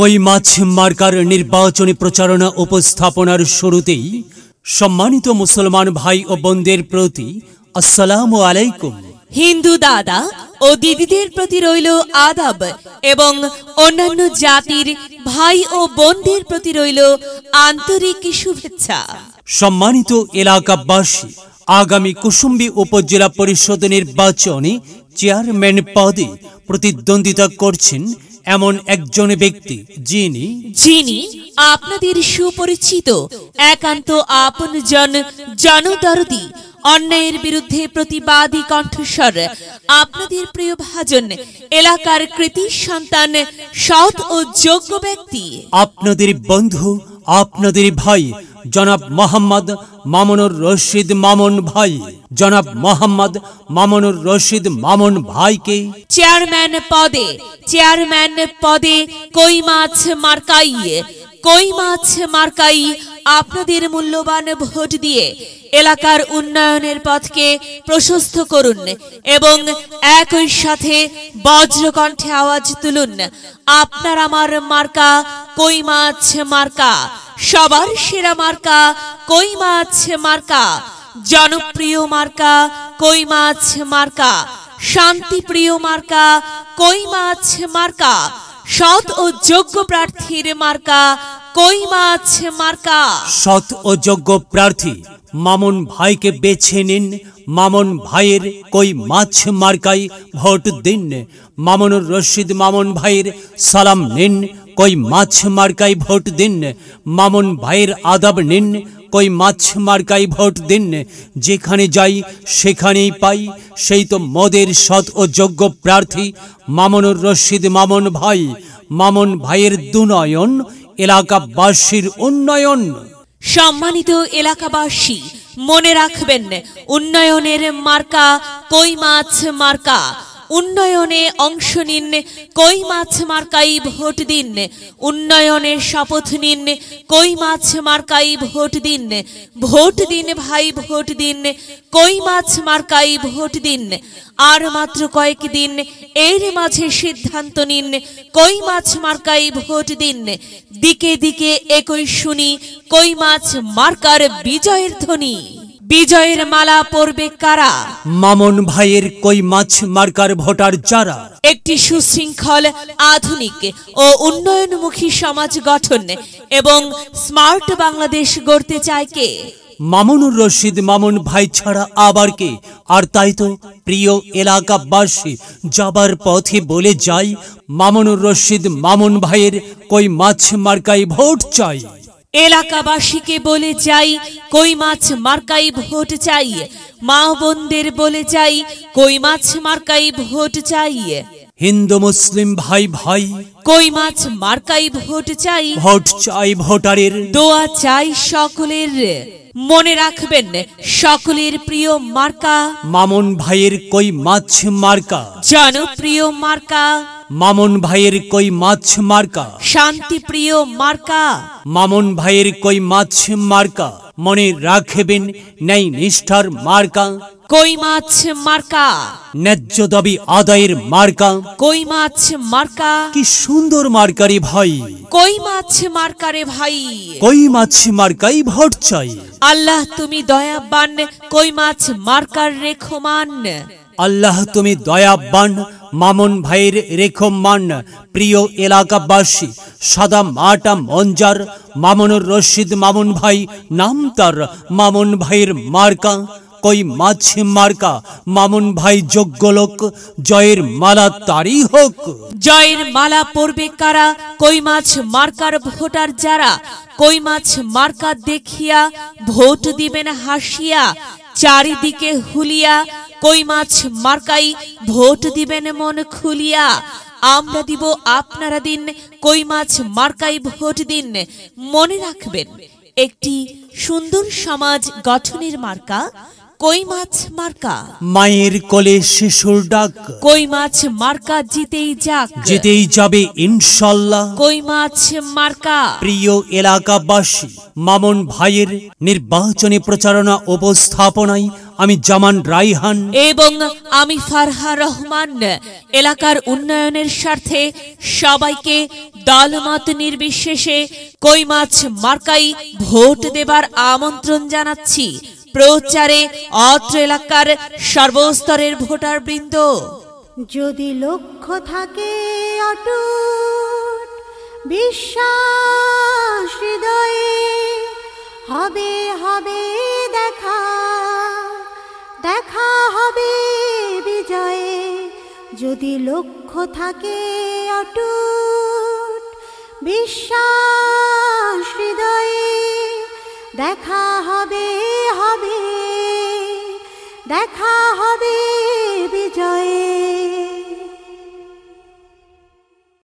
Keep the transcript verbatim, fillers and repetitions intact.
কই মাছ মার্কার নির্বাচনী প্রচারণা উপস্থাপনার শুরুতেই সম্মানিত মুসলমান ভাই ও বোনদের প্রতি আসসালামু আলাইকুম। হিন্দু দাদা ও দিদিদের প্রতি রইল আদাব এবং অন্যান্য জাতির ভাই ও বোনদের প্রতি রইল আন্তরিক শুভেচ্ছা। সম্মানিত এলাকাবাসী, আগামী কুসুম্বী উপজেলা পরিষদ নির্বাচনে চেয়ারম্যান পদে প্রতিদ্বন্দ্বিতা করছেন এমন একজন ব্যক্তি যিনি যিনি আপনাদের সুপরিচিত একান্ত আপনজন, জনদরদি, অন্যায়ের বিরুদ্ধে প্রতিবাদী কণ্ঠস্বর, আপনাদের প্রিয় ভাজন, এলাকার কৃতি সন্তান, সৎ ও যোগ্য ব্যক্তি, আপনাদের বন্ধু, আপনাদের ভাই জনাব মোহাম্মদ মামুনুর রশিদ মামুন ভাই। জনাব মোহাম্মদ মামুনুর রশিদ মামুন ভাইকে চেয়ারম্যান পদে চেয়ারম্যান পদে কই মাছ মার্কাই কই মাছ মার্কাই আপনাদের মূল্যবান ভোট দিয়ে এলাকার উন্নয়নের পথকে প্রশস্ত করুন এবং একই সাথে বজ্রকণ্ঠে আওয়াজ তুলুন, আপনার আমার মার্কা কই মাছ মার্কা, সবার সেরা মার্কা কই মাছ মার্কা, জনপ্রিয় মার্কা কই মাছ মার্কা, শান্তিপ্রিয় মার্কা কই মাছ মার্কা, সৎ ও যোগ্য প্রার্থীর মার্কা কই মাছ মার্কা। সৎ ও যোগ্য প্রার্থী মামুন ভাইকে বেছে নিন। মামুন ভাইয়ের কই মাছ মার্কাই ভোট দিন। মামুনুর রশিদ মামুন ভাইয়ের সালাম নিন, কই মাছ মার্কাই ভোট দিন। মামুন ভাইয়ের আদাব নিন, কই মাছ মার্কাই ভোট দিন। যেখানে যাই সেখানেই পাই, সেই তো মোদের সৎ ও যোগ্য প্রার্থী মামুনুর রশিদ মামুন ভাই। মামুন ভাইয়ের দুনয়ন, এলাকাবাসীর উন্নয়ন। সম্মানিত এলাকাবাসী, মনে রাখবেন, উন্নয়নের মার্কা কই মাছ মার্কা। উন্নয়নে অংশ নিন, কই মাছ মার্কাই ভোট দিন। উন্নয়নের শপথ নিন, কই মাছ মার্কাই ভোট দিন। ভোট দিন ভাই, ভোট দিন, কই মাছ মার্কাই ভোট দিন। আর মাত্র কয়েক দিন, এর মাঝে সিদ্ধান্ত নিন, কই মাছ মার্কাই ভোট দিন। দিকে দিকে একই শুনি, কই মাছ মার্কার বিজয়ের ধ্বনি। বিজয়ের মালা পরবে কারা? মামুন ভাইয়ের কই মাছ মার্কার ভোটার যারা একটি সুশৃঙ্খল, আধুনিক ও উন্নয়নমুখী সমাজ গঠন এবং স্মার্ট বাংলাদেশ গড়তে চায় কে? মামুনুর রশিদ মামুন ভাই ছাড়া আবার কে? আর তাই তো প্রিয় এলাকাবাসী, যাবার পথে বলে যাই, মামুনুর রশিদ মামুন ভাইয়ের কই মাছ মার্কাই ভোট চাই। এলাকাবাসীকে বলে যাই, কই মাছ মার্কাই ভোট চাই। মা বোনদের বলে যাই, কই মাছ মার্কাই ভোট চাই। হিন্দু মুসলিম ভাই ভাই, কই মাছ মার্কাই ভোট চাই। ভোট চাই ভোটারের, দোয়া চাই সকলের। মনে রাখবেন, সকলের প্রিয় মার্কা মামুন ভাইয়ের কই মাছ মার্কা। জনপ্রিয় মার্কা মামুন ভাইয়ের কই মাছ মার্কা। শান্তিপ্রিয় মার্কা মামুন ভাইয়ের কই মাছ মার্কা। মনে রাখবেন, ন্যায় নিষ্ঠার মার্কা কই মাছ মার্কা। ন্যায্য দাবি আদায়ের মার্কা কই মাছ মার্কা। কি সুন্দর মার্কারি ভাই, কই মাছ মার্কারে ভাই। কই মাছ মার্কাই ভোট চাই। আল্লাহ তুমি দয়াবান, কই মাছ মার্কার রেখমান। আল্লাহ তুমি দয়াবান, মামুন ভাইয়ের রেখমান। প্রিয় এলাকাবাসী, সাদা মাটা মঞ্জার মামুনুর রশিদ মামুন ভাই নাম তার। মামুন ভাইয়ের মার্কা কই মাছ মার্কা। মামুন ভাই যোগ্য লোক, জয়ের মালা তারই হোক। জয়ের মালা পরবে কারা? কই মাছ মার্কার ভোটার যারা। কই মাছ মার্কা দেখিয়া ভোট দিবেন হাসিয়া, চারিদিকে হুলিয়া, কই মাছ মার্কাই ভোট দিবেন মন খুলিয়া। আমরা দিব, আপনারা দিন, কই মাছ মার্কাই ভোট দিন। মনে রাখবেন, একটি সুন্দর সমাজ গঠনের মার্কা কই মাছ মার্কা। মায়ের কোলে শিশুর ডাক, কই মাছ মার্কা জিতেই যাক, জিতেই যাবে ইনশাল্লাহ। কই মাছ মার্কা। প্রিয় এলাকাবাসী, মামুন ভাইয়ের নির্বাচনী প্রচারণা উপস্থাপনায় আমি জামান রাইহান এবং আমি ফারহা রহমান এলাকার উন্নয়নের স্বার্থে সবাইকে দলমত নির্বিশেষে কই মাছ মার্কাই ভোট দেবার আমন্ত্রণ জানাচ্ছি। প্রচারে অত্র এলাকার সর্বস্তরের ভোটারবৃন্দ। যদি লক্ষ্য থাকে অটুট বিশ্বাস হৃদয়ে, হবে হবে দেখা, দেখা হবে বিজয়ে। যদি লক্ষ্য থাকে অটুট বিশ্বাস হৃদয়ে, দেখা হবে হবে, দেখা হবে